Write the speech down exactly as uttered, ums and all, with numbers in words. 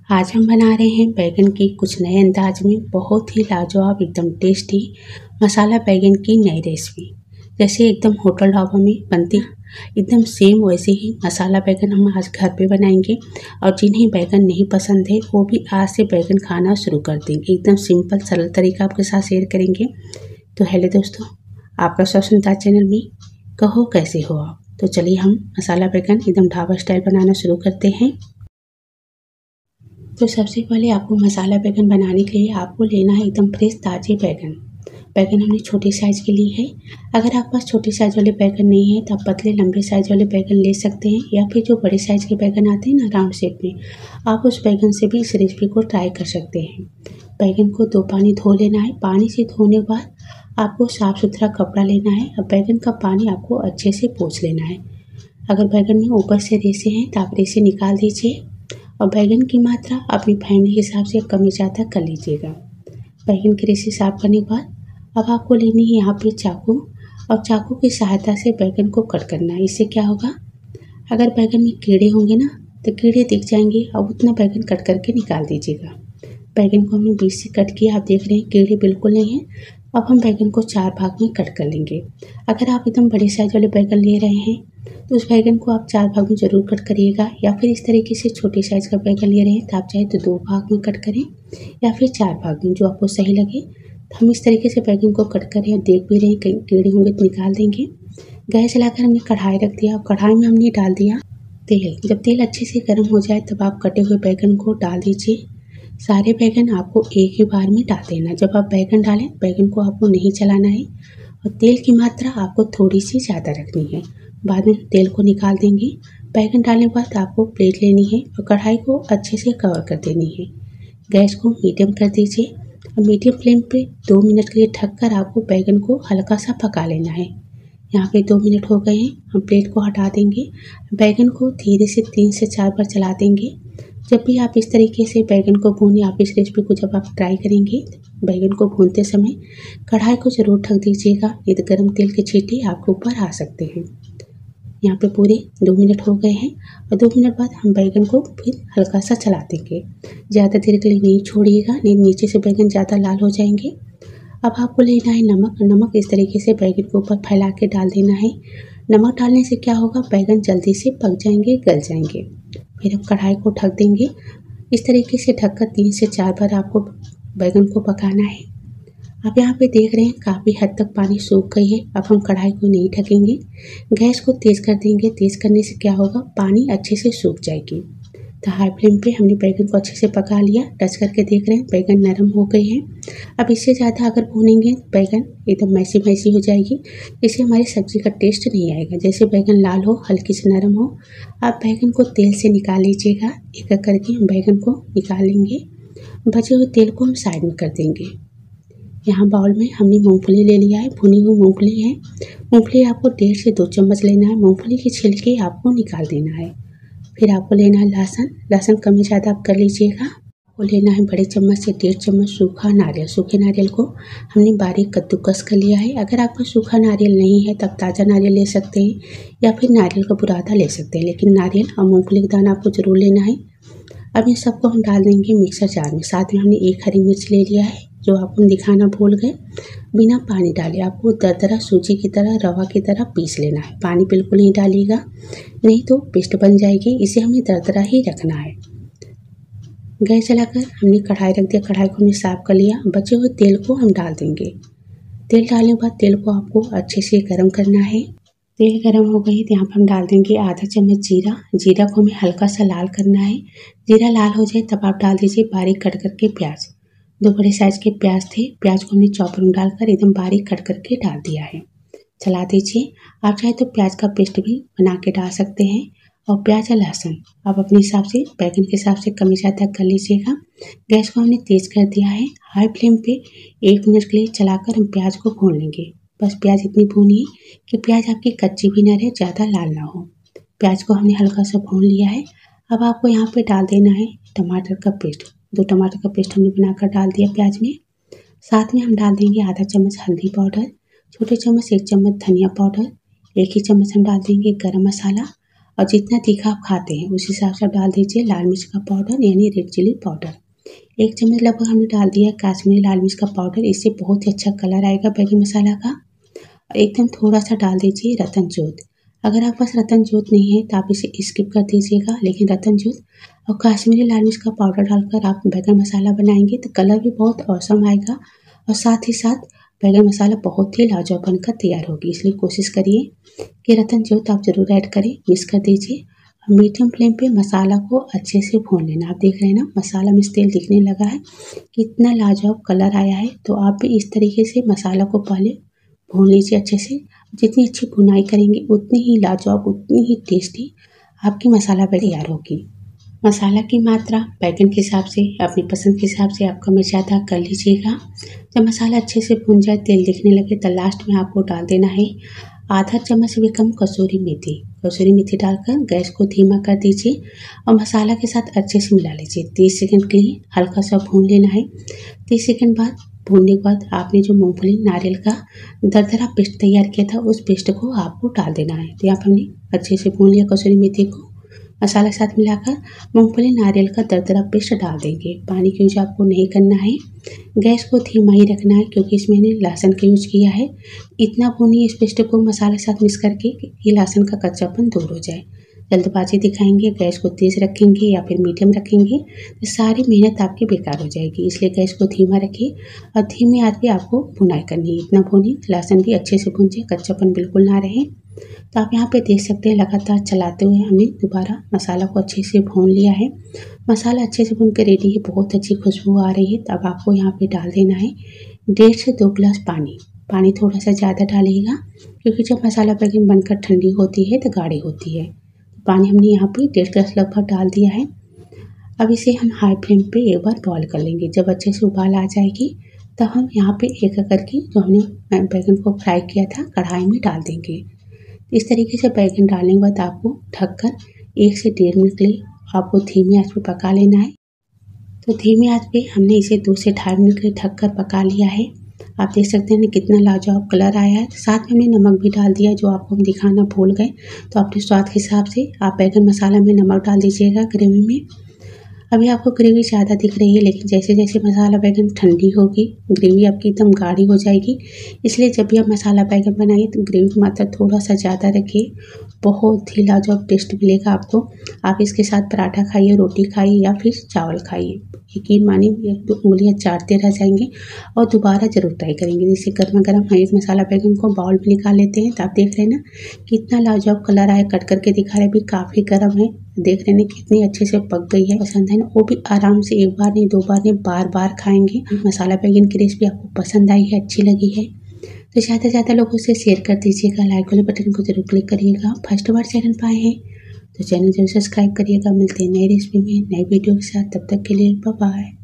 आज हम बना रहे हैं बैगन की कुछ नए अंदाज में बहुत ही लाजवाब एकदम टेस्टी मसाला बैगन की नई रेसिपी। जैसे एकदम होटल ढाबा में बनती एकदम सेम वैसे ही मसाला बैगन हम आज घर पे बनाएंगे। और जिन्हें बैगन नहीं पसंद है वो भी आज से बैगन खाना शुरू कर देंगे। एकदम सिंपल सरल तरीका आपके साथ शेयर करेंगे। तो हेलो दोस्तों, आपका स्वसंता चैनल में कहो कैसे हो आप। तो चलिए हम मसाला बैगन एकदम ढाबा स्टाइल बनाना शुरू करते हैं। तो सबसे पहले आपको मसाला बैगन बनाने के लिए आपको लेना है एकदम फ्रेश ताज़े बैगन। बैगन हमने छोटे साइज़ के लिए है। अगर आपके पास छोटे साइज़ वाले बैगन नहीं है तो आप पतले लंबे साइज़ वाले बैगन ले सकते हैं, या फिर जो बड़े साइज़ के बैगन आते हैं ना राउंड शेप में, आप उस बैगन से भी इस रेसिपी को ट्राई कर सकते हैं। बैगन को दो पानी धो लेना है। पानी से धोने के बाद आपको साफ़ सुथरा कपड़ा लेना है और बैगन का पानी आपको अच्छे से पोंछ लेना है। अगर बैगन में ऊपर से रेशे हैं तो आप रेशे निकाल दीजिए और बैगन की मात्रा अपनी फैमिली के हिसाब से कम ज़्यादा कर लीजिएगा। बैगन की रेशे साफ करने के बाद अब आपको लेनी है यहाँ पे चाकू, और चाकू की सहायता से बैगन को कट करना है। इससे क्या होगा, अगर बैगन में कीड़े होंगे ना तो कीड़े दिख जाएंगे और उतना बैगन कट करके निकाल दीजिएगा। बैगन को हमने बीच से कट किया, आप देख रहे हैं कीड़े बिल्कुल नहीं हैं। अब हम बैगन को चार भाग में कट कर लेंगे। अगर आप एकदम बड़े साइज वाले बैगन ले रहे हैं तो उस बैगन को आप चार भाग में ज़रूर कट करिएगा, या फिर इस तरीके से छोटे साइज़ का बैगन ले रहे हैं तो आप चाहे तो दो भाग में कट करें या फिर चार भाग में, जो आपको सही लगे। तो हम इस तरीके से बैगन को कट करें और देख भी रहे हैं कहीं कीड़े होंगे तो निकाल देंगे। गैस चलाकर हमने कढ़ाई रख दिया और कढ़ाई में हमने डाल दिया तेल। जब तेल अच्छे से गर्म हो जाए तब आप कटे हुए बैगन को डाल दीजिए। सारे बैगन आपको एक ही बार में डाल देना। जब आप बैगन डालें बैगन को आपको नहीं चलाना है और तेल की मात्रा आपको थोड़ी सी ज़्यादा रखनी है। बाद में तेल को निकाल देंगे। बैगन डालने के बाद आपको प्लेट लेनी है और कढ़ाई को अच्छे से कवर कर देनी है। गैस को मीडियम कर दीजिए और मीडियम फ्लेम पे दो मिनट के लिए ढककर आपको बैगन को हल्का सा पका लेना है। यहाँ पे दो मिनट हो गए हैं, हम प्लेट को हटा देंगे। बैगन को धीरे से तीन से चार बार चला देंगे। जब भी आप इस तरीके से बैगन को भूनें, आप इस रेसिपी को जब आप ट्राई करेंगे बैगन को भूनते समय कढ़ाई को ज़रूर ढक दीजिएगा, नहीं तो गर्म तेल के छींटे आपके ऊपर आ सकते हैं। यहाँ पे पूरे दो मिनट हो गए हैं और दो मिनट बाद हम बैगन को फिर हल्का सा चला देंगे। ज़्यादा देर के लिए नहीं छोड़िएगा, नहीं नीचे से बैगन ज़्यादा लाल हो जाएंगे। अब आपको लेना है नमक। नमक इस तरीके से बैगन के ऊपर फैला के डाल देना है। नमक डालने से क्या होगा, बैगन जल्दी से पक जाएंगे, गल जाएंगे। फिर हम कढ़ाई को ढक देंगे। इस तरीके से ढककर तीन से चार बार आपको बैगन को पकाना है। आप यहाँ पे देख रहे हैं काफ़ी हद तक पानी सूख गई है। अब हम कढ़ाई को नहीं ढकेंगे, गैस को तेज़ कर देंगे। तेज़ करने से क्या होगा, पानी अच्छे से सूख जाएगी। तो हाई फ्लेम पे हमने बैगन को अच्छे से पका लिया। टच करके देख रहे हैं बैगन नरम हो गए हैं। अब इससे ज़्यादा अगर भूनेंगे बैगन एकदम मैसी मैसी हो जाएगी, इससे हमारी सब्ज़ी का टेस्ट नहीं आएगा। जैसे बैगन लाल हो, हल्की से नरम हो, आप बैगन को तेल से निकाल लीजिएगा। एक एक करके हम बैगन को निकाल लेंगे। बचे हुए तेल को हम साइड में कर देंगे। यहाँ बाउल में हमने मूंगफली ले लिया है, भुनी हुई मूंगफली है। मूंगफली आपको डेढ़ से दो चम्मच लेना है। मूंगफली के छिलके आपको निकाल देना है। फिर आपको लेना है लहसुन। लहसुन कम ज़्यादा आप कर लीजिएगा। आपको लेना है बड़े चम्मच से डेढ़ चम्मच सूखा नारियल। सूखे नारियल को हमने बारीक कद्दूकस कर लिया है। अगर आपका सूखा नारियल नहीं है तब ताज़ा नारियल ले सकते हैं, या फिर नारियल का बुरादा ले सकते हैं, लेकिन नारियल और मूंगफली का दाना आपको ज़रूर लेना है। अब इन सबको हम डाल देंगे मिक्सर जार में। साथ में हमने एक हरी मिर्च ले लिया है, जो आपको हम दिखाना भूल गए। बिना पानी डाले आपको दरदरा सूजी की तरह, रवा की तरह पीस लेना है। पानी बिल्कुल नहीं डालिएगा, नहीं तो पेस्ट बन जाएगी। इसे हमें दरदरा ही रखना है। गैस चलाकर हमने कढ़ाई रख दिया। कढ़ाई को हमने साफ कर लिया। बचे हुए तेल को हम डाल देंगे। तेल डालने के बाद तेल को आपको अच्छे से गर्म करना है। तेल गर्म हो गई तो यहाँ पर हम डाल देंगे आधा चम्मच जीरा। जीरा को हमें हल्का सा लाल करना है। जीरा लाल हो जाए तब आप डाल दीजिए बारीक कट करके प्याज। दो बड़े साइज़ के प्याज थे। प्याज को हमने चॉपर में डालकर एकदम बारीक कट करके डाल दिया है। चला दीजिए। आप चाहे तो प्याज का पेस्ट भी बना के डाल सकते हैं। और प्याज और लहसुन आप अपने हिसाब से, बैगन के हिसाब से कम ज़्यादा कर लीजिएगा। गैस को हमने तेज़ कर दिया है। हाई फ्लेम पे एक मिनट के लिए चलाकर हम प्याज को भून लेंगे। बस प्याज इतनी भूनिए कि प्याज आपकी कच्ची भी ना रहे, ज़्यादा लाल ना हो। प्याज को हमने हल्का सा भून लिया है। अब आपको यहाँ पे डाल देना है टमाटर का पेस्ट। दो टमाटर का पेस्ट हमने बनाकर डाल दिया प्याज में। साथ में हम डाल देंगे आधा चम्मच हल्दी पाउडर, छोटे चम्मच एक चम्मच धनिया पाउडर, एक ही चम्मच हम डाल देंगे गरम मसाला और जितना तीखा आप खाते हैं उस हिसाब से आप डाल दीजिए लाल मिर्च का पाउडर यानी रेड चिली पाउडर। एक चम्मच लगभग हमने डाल दिया काश्मीरी लाल मिर्च का पाउडर, इससे बहुत ही अच्छा कलर आएगा बैगन मसाला का। एकदम थोड़ा सा डाल दीजिए रतन ज्योत। अगर आप पास रतन ज्योत नहीं है तो आप इसे स्किप कर दीजिएगा, लेकिन रतन ज्योत और काश्मीरी लाल मिर्च का पाउडर डालकर आप बैगन मसाला बनाएंगे तो कलर भी बहुत औसम आएगा और साथ ही साथ बैगन मसाला बहुत ही लाजवाब बनकर तैयार होगी। इसलिए कोशिश करिए कि रतन ज्योत आप जरूर ऐड करें, मिक्स कर दीजिए और मीडियम फ्लेम पे मसाला को अच्छे से भून लेना। आप देख रहे हैं ना मसाला में तेल दिखने लगा है, कितना लाजवाब कलर आया है। तो आप भी इस तरीके से मसाला को पहले भून लीजिए अच्छे से। जितनी अच्छी भुनाई करेंगे उतनी ही लाजवाब, उतनी ही टेस्टी आपकी मसाला तैयार होगी। मसाला की मात्रा बैगन के हिसाब से, अपनी पसंद के हिसाब से आप कम ज़्यादा कर लीजिएगा। जब मसाला अच्छे से भुन जाए, तेल दिखने लगे तो लास्ट में आपको डाल देना है आधा चम्मच से भी कम कसूरी मेथी। कसूरी मेथी डालकर गैस को धीमा कर दीजिए और मसाला के साथ अच्छे से मिला लीजिए। तीस सेकंड के लिए हल्का सा भून लेना है। तीस सेकंड बाद भूनने के बाद आपने जो मूंगफली नारियल का दरदरा पेस्ट तैयार किया था उस पेस्ट को आपको डाल देना है। तो यहाँ पर हमने अच्छे से भून लिया कसूरी मेथी को, मसाला के साथ मिलाकर मूंगफली नारियल का दरदरा पेस्ट डाल देंगे। पानी का यूज आपको नहीं करना है, गैस को धीमा ही रखना है क्योंकि इसमें हमने लहसुन का यूज किया है। इतना भूनिए इस पेस्ट को मसाले के साथ मिक्स करके ये लहसुन का कच्चापन दूर हो जाए। जल्दबाजी दिखाएंगे, गैस को तेज़ रखेंगे या फिर मीडियम रखेंगे तो सारी मेहनत आपकी बेकार हो जाएगी। इसलिए गैस को धीमा रखिए और धीमी आंच पे आपको भुनाई करनी है। इतना भूनिए लहसुन भी अच्छे से भून जाए, कच्चापन बिल्कुल ना रहे। तो आप यहाँ पे देख सकते हैं लगातार चलाते हुए हमने दोबारा मसाला को अच्छे से भून लिया है। मसाला अच्छे से भून के रेडी है, बहुत अच्छी खुशबू आ रही है। तब आपको यहाँ पे डाल देना है डेढ़ से दो गिलास पानी। पानी थोड़ा सा ज़्यादा डालिएगा क्योंकि जब मसाला बैगन बनकर ठंडी होती है तो गाढ़ी होती है। पानी हमने यहाँ पे डेढ़ गिलास लगभग डाल दिया है। अब इसे हम हाई फ्लेम पे एक बार बॉईल कर लेंगे। जब अच्छे से उबाल आ जाएगी तब हम यहाँ पे एक एक करके जो हमने बैगन को फ्राई किया था कढ़ाई में डाल देंगे। इस तरीके से बैगन डालने के बाद आपको ढककर एक से डेढ़ मिनट के लिए आपको धीमी आंच पे पका लेना है। तो धीमी आंच पे हमने इसे दो से ढाई मिनट के लिए ढककर पका लिया है। आप देख सकते हैं कितना लाजवाब कलर आया है। साथ में हमने नमक भी डाल दिया जो आपको हम दिखाना भूल गए। तो अपने स्वाद के हिसाब से आप बैगन मसाला में नमक डाल दीजिएगा ग्रेवी में। अभी आपको ग्रेवी ज़्यादा दिख रही है, लेकिन जैसे जैसे मसाला बैगन ठंडी होगी ग्रेवी आपकी एकदम गाढ़ी हो जाएगी। इसलिए जब भी आप मसाला बैगन बनाइए तो ग्रेवी की मात्रा थोड़ा सा ज़्यादा रखिए, बहुत ही लाजवाब टेस्ट मिलेगा आपको। आप इसके साथ पराठा खाइए, रोटी खाइए या फिर चावल खाइए, यकीन मानिए एक दो उंगलियाँ चाटते रह जाएंगे और दोबारा जरूर ट्राई करेंगे। जैसे गर्मा गर्म हम एक मसाला बैगन को बाउल में निकाल लेते हैं तो आप देख रहे हैं ना कितना लाजवाब कलर आया। कट करके दिखा रहे भी काफ़ी गर्म है, देख रहे हैं कितनी अच्छे से पक गई है। पसंद है ना, वो भी आराम से एक बार नहीं दो बार नहीं बार बार खाएंगे। मसाला बैगन की रेसिपी आपको पसंद आई है, अच्छी लगी है तो ज़्यादा से ज़्यादा लोगों से शेयर कर दीजिएगा। लाइक वाले बटन को जरूर क्लिक करिएगा। फर्स्ट बार चैनल पर आए हैं तो चैनल जरूर सब्सक्राइब करिएगा। मिलते हैं नई रेसिपी में नई वीडियो के साथ, तब तक के लिए बाय बाय।